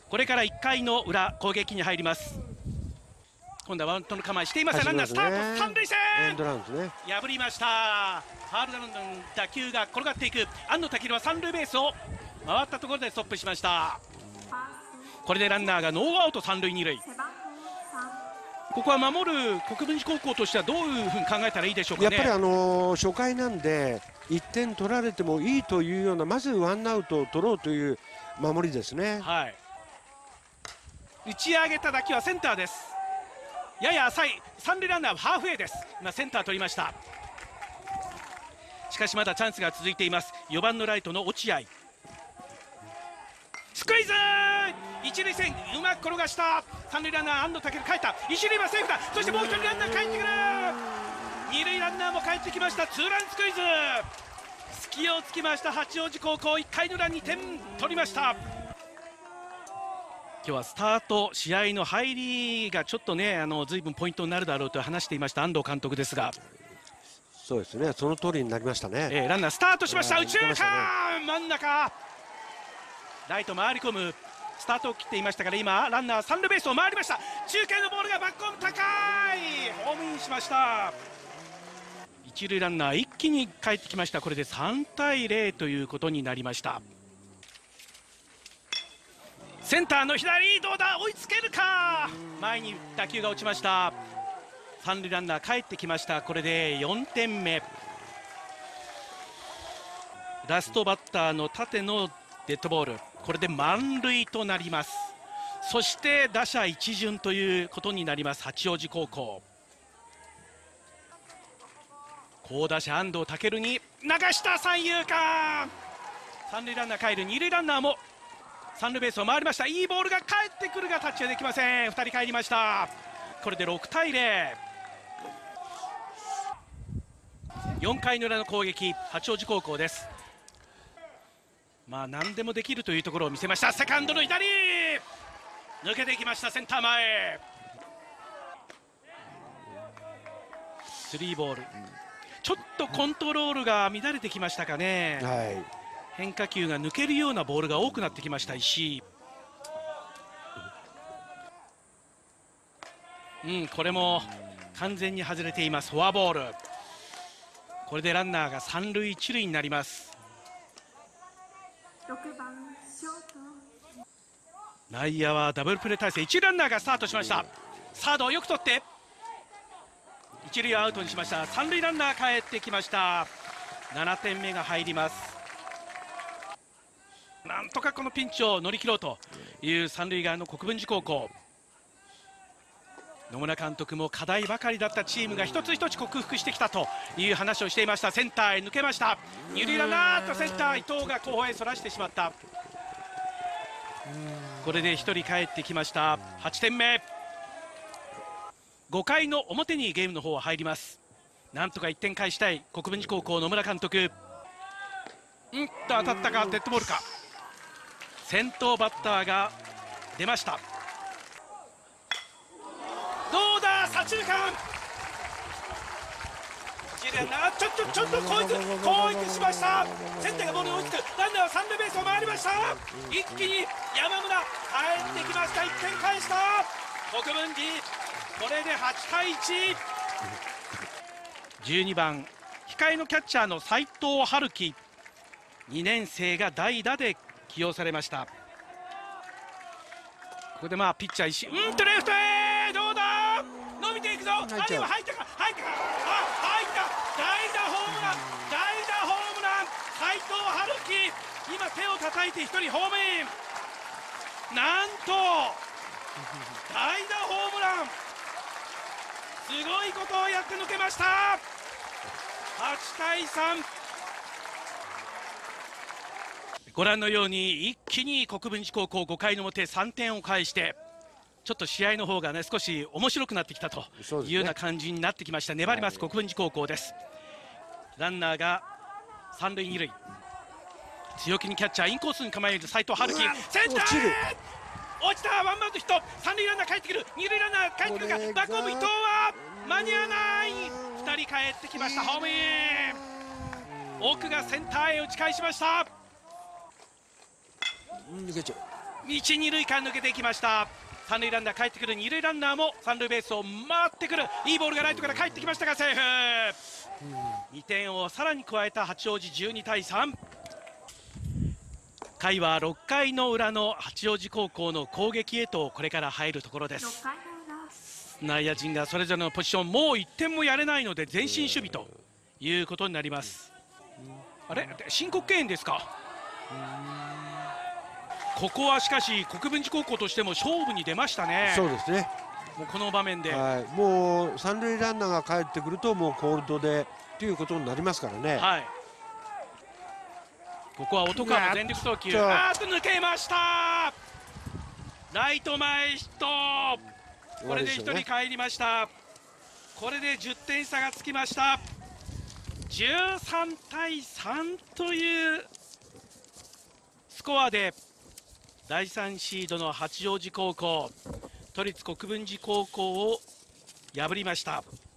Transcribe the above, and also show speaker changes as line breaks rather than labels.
これから1回の裏攻撃に入ります。今度はワントの構えしていません。ランナースタート、三塁線
エンドランですね。
破りました。ファウルラウンドの打球が転がっていく。安野武は三塁ベースを回ったところでストップしました。これでランナーがノーアウト三塁二塁。ここは守る国分寺高校としてはどういうふうに考えたらいいでしょうかね。
やっぱり初回なんで1点取られてもいいというような、まずワンアウトを取ろうという守りですね。
はい、打ち上げた打球はセンターです。やや浅い。三塁ランナーはハーフウェイです。今センター取りました。しかしまだチャンスが続いています。4番のライトの落合、スクイズ一塁線うまく転がした。三塁ランナー安野武帰った。一塁はセーフだ。そしてもう一人ランナー帰ってくる。二塁ランナーも帰ってきました。ツーランスクイズ、隙をつきました八王子高校。1回の裏2点取りました。今日はスタート試合の入りがちょっとね随分ポイントになるだろうと話していました安藤監督ですが、
そうですね、その通りになりましたね。
ランナースタートしました。右中間、真ん中ライト回り込む。スタートを切っていましたから今ランナー三塁ベースを回りました。中継のボールがバックホーム高いホームインしました。一塁ランナー一気に帰ってきました。これで3対0ということになりました。センターの左どうだ、追いつけるか。前に打球が落ちました。三塁ランナー帰ってきました。これで4点目。ラストバッターの縦のデッドボール、これで満塁となります。そして打者一巡ということになります八王子高校。好打者安藤健に流した三遊間。三塁ランナー帰る。二塁ランナーも三塁ベースを回りました。いいボールが返ってくるがタッチはできません。2人帰りました。これで6対0。4回の裏の攻撃八王子高校です。何でもできるというところを見せました。セカンドの左抜けていきました。センター前スリーボール。ちょっとコントロールが乱れてきましたかね。
はい、
変化球が抜けるようなボールが多くなってきました石井。これも完全に外れています。フォアボール。これでランナーが三塁一塁になります。内野はダブルプレー体制。一塁ランナーがスタートしました。サードをよく取って一塁をアウトにしました。三塁ランナー帰ってきました。7点目が入ります。なんとかこのピンチを乗り切ろうという三塁側の国分寺高校。野村監督も課題ばかりだったチームが一つ一つ克服してきたという話をしていました。センターへ抜けました。二塁ランナーとセンター伊藤が後方へそらしてしまった。これで1人帰ってきました。8点目。5回の表にゲームの方は入ります。なんとか1点返したい国分寺高校野村監督。当たったか、デッドボールか。先頭バッターが出ました。どうだ、左中間。ちょっとこいつしました。センターがボールに追いつく。ランナーは三塁ベースを回りました。一気に山村帰ってきました。1点返した国分寺。これで8対1。12番控えのキャッチャーの斉藤春樹、2年生が代打で起用されました。ここでピッチャー石井レフトへどうだ、伸びていくぞ。入ったか、入った。代打ホームラン斉藤春樹、今手を叩いて1人ホームイン。なんと代打ホームラン、すごいことをやって抜けました。8対3。ご覧のように一気に国分寺高校5回の表3点を返して、ちょっと試合の方がね少し面白くなってきたというような感じになってきました。粘ります国分寺高校です。ランナーが三塁二塁、強気にキャッチャーインコースに構える斉藤春樹、センターへ落ちた。ワンバウンドヒット。三塁ランナー帰ってくる。二塁ランナー帰ってくるがバックホーム伊藤は間に合わない。2人帰ってきました。ホームイン。奥がセンターへ打ち返しました。 一二塁間抜けていきました。三塁ランナー帰ってくる、二塁ランナーも三塁ベースを回ってくる、いいボールがライトから帰ってきましたがセーフ。2点をさらに加えた八王子12対3。回は6回の裏の八王子高校の攻撃へとこれから入るところです。内野陣がそれぞれのポジション、もう1点もやれないので前進守備ということになります。あれ、申告敬遠ですか。ここはしかし国分寺高校としても勝負に出ましたね。
そうですね。
もうこの場面で、
はい、もう三塁ランナーが帰ってくるともうコールドでということになりますからね。
はい、ここは音川の全力送球、抜けました。ライト前ヒット。これで1人帰りました。これで10点差がつきました。13対3というスコアで第3シードの八王子高校、都立国分寺高校を破りました。